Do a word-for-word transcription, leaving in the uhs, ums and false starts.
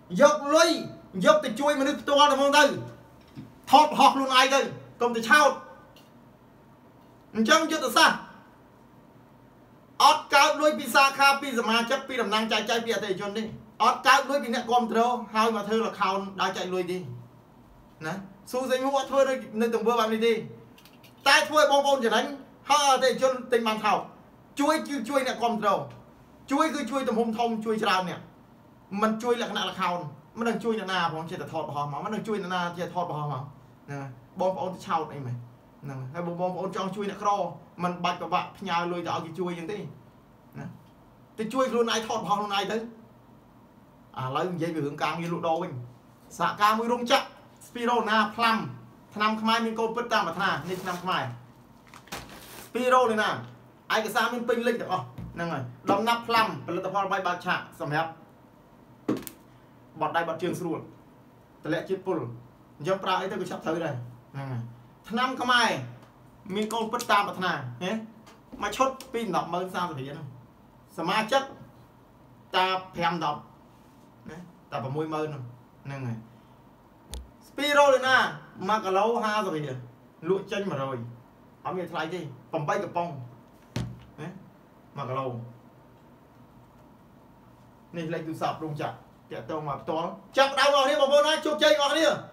យកលុយយកទៅជួយមនុស្សផ្ទាល់ទៅហ្មងទៅថតហោះខ្លួនឯងទៅកុំទៅឆោតអញ្ចឹងយុទ្ធសាស្ត្រអត់កើតលុយពីសាខាពីសមាជិកពីតំណាងចែកចាយពីអតិថិជនទេអត់កើតលុយពីអ្នកគ្រប់គ្រងហើយមកធ្វើ account ដើរចែកលុយទេណាស៊ូសេងហួរអត់ធ្វើនៅទង្វើបែបនេះទេតែធ្វើឲ្យបងប្អូនចំណេញហើយអតិថិជនទិញបានថោកជួយជួយអ្នកគ្រប់គ្រងជួយគឺជួយទំហំធំជួយច្រើនអ្នកមិនជួយលក្ខណៈ account មិននឹងជួយអ្នកណាផងចេះតែថតបរោះមកមិននឹងជួយអ្នកណាចេះថតបរោះមកហ្នឹងបងប្អូនទៅឆោតអីមែនហ្នឹងហើយបងប្អូនចង់ជួយអ្នកក្រមិនបាច់ប្របាក់ផ្ញើលុយទៅឲ្យគេជួយអញ្ចឹងទេណាទៅជួយខ្លួនឯងថតបរោះខ្លួនឯងទៅឥឡូវនិយាយពីរឿងការងារលក់ដូរវិញសហការមួយរោងចក្រ Spiro ណា plum ឆ្នាំខ្មែរមានកូនពិតតាមប្រាថ្នានេះឆ្នាំខ្មែរ Spiro នេះណាឯកសារមានពេញលេញទាំងអស់ហ្នឹងហើយដំណាប់ plum ផលិតផលបាយបាក់ឆាកសម្រាប់បត់ដៃបត់ជើងស្រួលតម្លាក់ជាតិពុលអញ្ចឹងប្រើអីទៅក៏ចាប់ត្រូវដែរហ្នឹងហើយឆ្នាំខ្មែរមានកូនពិតតាមប្រាថ្នាហ៎មកឈុតពីដប់ម៉ឺនសាមសិបរៀលសមាជិកតាប្រាំដប់ណាតាប្រាំមួយម៉ឺនហ្នឹងហើយ Spiro លេណាមួយគីឡូห้าสิบរៀលលក់ចេញmột trămអត់មានថ្លៃទេtámកំប៉ុងណាមួយគីឡូនេះលេខទូរស័ព្ទរោងចក្រតាក់ទងមកផ្ទាល់ចាប់ដើមអស់នេះបងប្អូនណាជោគជ័យអស់នេះ